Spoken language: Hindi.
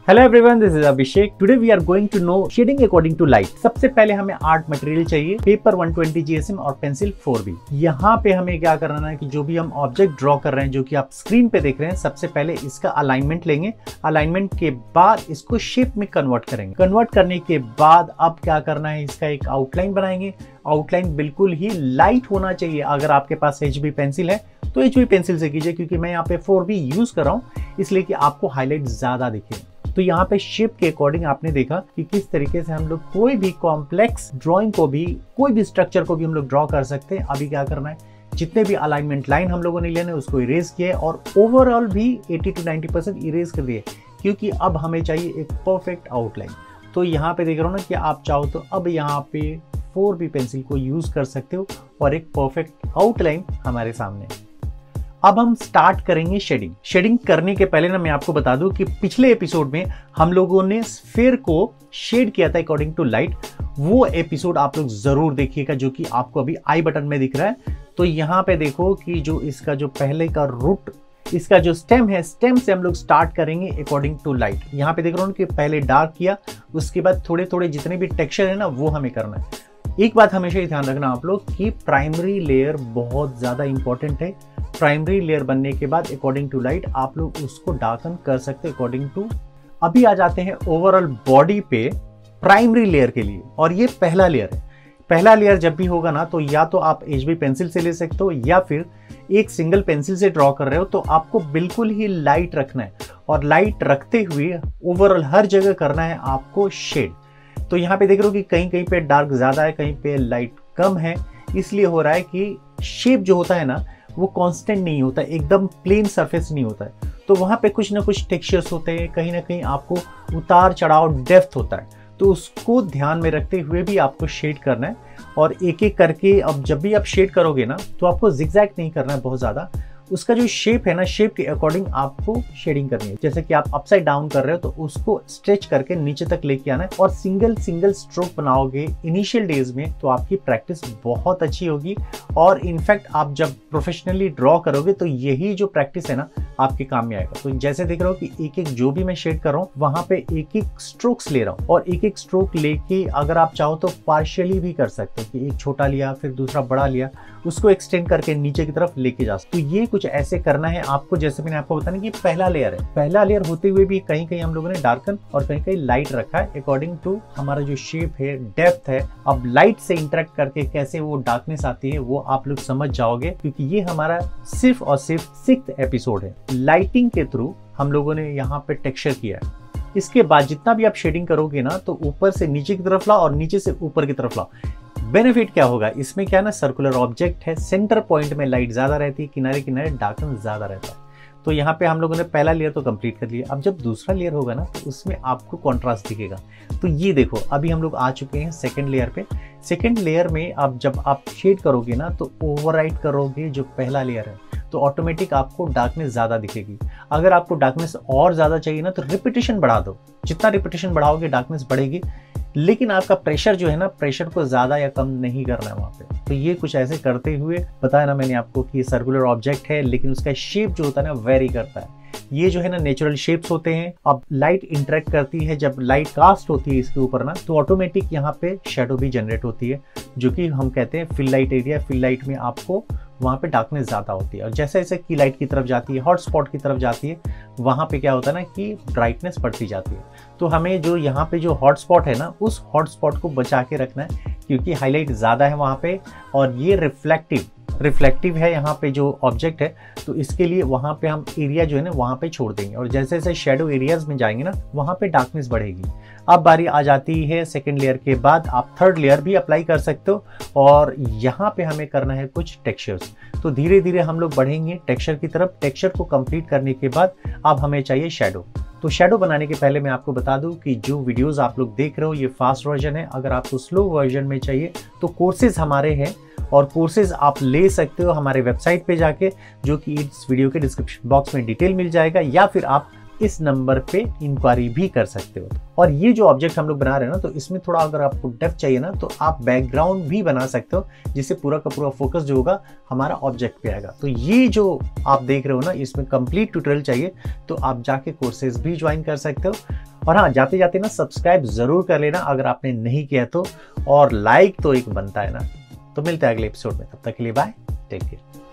Hello everyone, this is Abhishek. Today we are going to know shading according to light. सबसे पहले हमें आर्ट मटेरियल चाहिए, पेपर 120 GSM और पेंसिल 4B। यहाँ पे हमें क्या करना है कि जो भी हम ऑब्जेक्ट ड्रॉ कर रहे हैं, जो कि आप स्क्रीन पे देख रहे हैं, सबसे पहले इसका अलाइनमेंट लेंगे। अलाइनमेंट के बाद इसको शेप में कन्वर्ट करेंगे। कन्वर्ट करने के बाद अब क्या करना है, इसका एक आउटलाइन बनाएंगे। आउटलाइन बिल्कुल ही लाइट होना चाहिए। अगर आपके पास HB पेंसिल है तो HB पेंसिल से कीजिए, क्योंकि मैं यहाँ पे 4B यूज कर रहा हूँ, इसलिए कि आपको हाईलाइट ज्यादा दिखे। तो यहाँ पे शेप के अकॉर्डिंग आपने देखा कि किस तरीके से हम लोग कोई भी कॉम्प्लेक्स ड्राइंग को भी, कोई भी स्ट्रक्चर को भी हम लोग ड्रॉ कर सकते हैं। अभी क्या करना है, जितने भी अलाइनमेंट लाइन हम लोगों ने लेने उसको इरेज किया है और ओवरऑल भी 80 to 90% इरेज कर दिए, क्योंकि अब हमें चाहिए एक परफेक्ट आउटलाइन। तो यहाँ पे देख रहा हूँ ना कि आप चाहो तो अब यहाँ पे 4B पेंसिल को यूज कर सकते हो और एक परफेक्ट आउटलाइन हमारे सामने। अब हम स्टार्ट करेंगे शेडिंग। शेडिंग करने के पहले ना मैं आपको बता दूं कि पिछले एपिसोड में हम लोगों ने स्फीयर को शेड किया था अकॉर्डिंग टू लाइट। वो एपिसोड आप लोग जरूर देखिएगा, जो कि आपको अभी आई बटन में दिख रहा है। तो यहाँ पे देखो कि जो इसका जो पहले का रूट, इसका जो स्टेम है, स्टेम से हम लोग स्टार्ट करेंगे अकॉर्डिंग टू लाइट। यहाँ पे देख रहा हूँ कि पहले डार्क किया, उसके बाद थोड़े थोड़े जितने भी टेक्सचर है ना वो हमें करना है। एक बात हमेशा ही ध्यान रखना आप लोग कि प्राइमरी लेयर बहुत ज्यादा इंपॉर्टेंट है। प्राइमरी लेयर बनने के बाद अकॉर्डिंग टू लाइट आप लोग उसको डार्कन कर सकते हैं अकॉर्डिंग टू। अभी आ जाते हैं ओवरऑल बॉडी पे प्राइमरी लेयर के लिए, और ये पहला लेयर है। पहला लेयर जब भी होगा ना, तो या तो आप HB पेंसिल से ले सकते हो, या फिर एक सिंगल पेंसिल से ड्रॉ कर रहे हो तो आपको बिल्कुल ही लाइट रखना है, और लाइट रखते हुए ओवरऑल हर जगह करना है आपको शेड। तो यहाँ पे देख रहे हो कि कहीं कहीं पे डार्क ज्यादा है, कहीं पे लाइट कम है। इसलिए हो रहा है कि शेप जो होता है ना वो कांस्टेंट नहीं होता, एकदम प्लेन सरफेस नहीं होता है। तो वहां पे कुछ ना कुछ टेक्सचर्स होते हैं, कहीं ना कहीं आपको उतार चढ़ाव, डेप्थ होता है। तो उसको ध्यान में रखते हुए भी आपको शेड करना है, और एक एक करके। अब जब भी आप शेड करोगे ना तो आपको जिगजैग नहीं करना है बहुत ज्यादा। उसका जो शेप है ना, शेप के अकॉर्डिंग आपको शेडिंग करनी है। जैसे कि आप अपसाइड डाउन कर रहे हो तो उसको स्ट्रेच करके नीचे तक लेके आना है, और सिंगल सिंगल स्ट्रोक बनाओगे इनिशियल डेज में तो आपकी प्रैक्टिस बहुत अच्छी होगी। और इनफैक्ट आप जब प्रोफेशनली ड्रॉ करोगे तो यही जो प्रैक्टिस है ना आपके काम में आएगा। तो जैसे देख रहे हो कि एक एक जो भी मैं शेड कर रहा हूँ वहां पे एक एक स्ट्रोक्स ले रहा हूँ, और एक एक स्ट्रोक लेके अगर आप चाहो तो पार्शियली भी कर सकते हो, कि एक छोटा लिया फिर दूसरा बड़ा लिया, उसको एक्सटेंड करके नीचे की तरफ लेके जा सकते। तो ये कुछ ऐसे करना है आपको। जैसे मैंने आपको बताया कि पहला लेयर है, पहला लेयर होते हुए भी कहीं कहीं हम लोगों ने डार्कन और कहीं कहीं लाइट रखा है अकॉर्डिंग टू हमारा जो शेप है, डेप्थ है। अब लाइट से इंटरेक्ट करके कैसे वो डार्कनेस आती है वो आप लोग समझ जाओगे, क्योंकि ये हमारा सिर्फ और सिर्फ 6th एपिसोड है। लाइटिंग के थ्रू हम लोगों ने यहाँ पे टेक्सचर किया है। इसके बाद जितना भी आप शेडिंग करोगे ना, तो ऊपर से नीचे की तरफ लाओ और नीचे से ऊपर की तरफ लाओ। बेनिफिट क्या होगा इसमें, क्या ना, सर्कुलर ऑब्जेक्ट है, सेंटर पॉइंट में लाइट ज्यादा रहती है, किनारे किनारे डार्कन ज्यादा रहता है। तो यहाँ पे हम लोगों ने पहला लेयर तो कंप्लीट कर लिया। अब जब दूसरा लेयर होगा ना तो उसमें आपको कॉन्ट्रास्ट दिखेगा। तो ये देखो, अभी हम लोग आ चुके हैं सेकंड लेयर पे। सेकंड लेयर में अब जब आप शेड करोगे ना तो ओवरराइड करोगे जो पहला लेयर है, तो ऑटोमेटिक आपको डार्कनेस ज्यादा दिखेगी। अगर आपको डार्कनेस और ज्यादा चाहिए ना तो रिपीटेशन बढ़ा दो। जितना रिपीटेशन बढ़ाओगे डार्कनेस बढ़ेगी, लेकिन आपका प्रेशर जो है ना, प्रेशर को ज्यादा या कम नहीं करना है वहां पे। तो ये कुछ ऐसे करते हुए बताया ना मैंने आपको कि सर्कुलर ऑब्जेक्ट है, लेकिन उसका शेप जो होता है ना वेरी करता है। ये जो है ना नेचुरल शेप्स होते हैं। अब लाइट इंटरेक्ट करती है, जब लाइट कास्ट होती है इसके ऊपर ना, तो ऑटोमेटिक यहाँ पे शेडो भी जनरेट होती है, जो कि हम कहते हैं fill light area. Fill light में आपको वहाँ पे डार्कनेस ज़्यादा होती है, और जैसे जैसे की लाइट की तरफ जाती है, हॉट स्पॉट की तरफ जाती है, वहाँ पे क्या होता है ना कि ब्राइटनेस बढ़ती जाती है। तो हमें जो यहाँ पे जो हॉट स्पॉट है ना, उस हॉट स्पॉट को बचा के रखना है, क्योंकि हाईलाइट ज़्यादा है वहाँ पे, और ये रिफ्लेक्टिव है यहाँ पे जो ऑब्जेक्ट है। तो इसके लिए वहाँ पे हम एरिया जो है ना वहाँ पे छोड़ देंगे, और जैसे जैसे शेडो एरियाज में जाएंगे ना वहाँ पे डार्कनेस बढ़ेगी। अब बारी आ जाती है सेकंड लेयर के बाद आप थर्ड लेयर भी अप्लाई कर सकते हो, और यहाँ पे हमें करना है कुछ टेक्सचर्स। तो धीरे धीरे हम लोग बढ़ेंगे टेक्सचर की तरफ। टेक्सचर को कंप्लीट करने के बाद अब हमें चाहिए शेडो। तो शेडो बनाने के पहले मैं आपको बता दूं कि जो वीडियोस आप लोग देख रहे हो ये फास्ट वर्जन है। अगर आपको स्लो वर्जन में चाहिए तो कोर्सेज हमारे हैं, और कोर्सेज आप ले सकते हो हमारे वेबसाइट पे जाके, जो कि इस वीडियो के डिस्क्रिप्शन बॉक्स में डिटेल मिल जाएगा, या फिर आप इस नंबर पे इंक्वायरी भी कर सकते हो। और ये जो ऑब्जेक्ट हम लोग बना रहे हैं ना, तो इसमें थोड़ा अगर आपको डेप्थ चाहिए ना तो आप बैकग्राउंड भी बना सकते हो, जिससे पूरा का पूरा फोकस जो होगा हमारा ऑब्जेक्ट पे आएगा। तो ये जो आप देख रहे हो ना, इसमें कंप्लीट ट्यूटोरियल चाहिए तो आप जाके कोर्सेज भी ज्वाइन कर सकते हो। और हाँ, जाते जाते ना सब्सक्राइब जरूर कर लेना अगर आपने नहीं किया तो, और लाइक तो एक बनता है ना। तो मिलते हैं अगले एपिसोड में, तब तक के लिए बाय, टेक केयर।